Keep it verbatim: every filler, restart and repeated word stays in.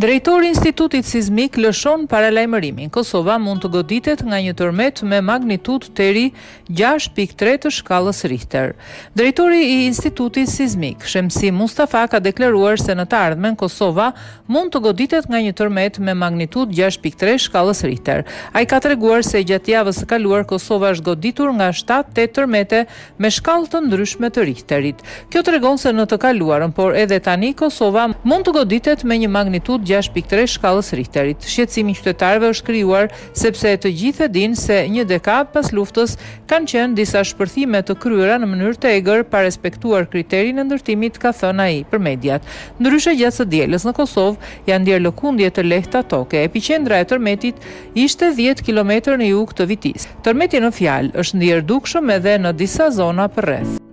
Drejtori i Institutit Sismik lëshon paralajmërimin. Kosova mund të goditet nga një tërmet me magnitudë të ri gjashtë pikë tre të shkallës Richter. Drejtori i Institutit Sismik, Shemsi Mustafa, ka deklaruar se në të ardhmen Kosova mund të goditet nga një tërmet me magnitudë gjashtë pikë tre shkallës Richter. Ai ka treguar se gjatë javës së kaluar Kosova është goditur nga shtatë te tërmete me shkallë të ndryshme të Richterit. Kjo tregon se në të kaluarën, por edhe tani Kosova mund të goditet me një magnitudë gjashtë pikë tre shkallës Richterit. Shqetësimi i qytetarëve është krijuar sepse të gjithë e dinë se një dekadë pas luftës kanë qenë disa shpërthime të kryera në mënyrë të egër pa respektuar kriterin e ndërtimit, ka thënë ai për mediat. Ndryshe, gjatë së dielës në Kosovë janë ndier lëkundje të lehta toke. Epiqendra e tërmetit ishte dhjetë kilometra në jug të Vitis. Tërmeti në fjalë është ndier dukshëm edhe në disa zona përreth.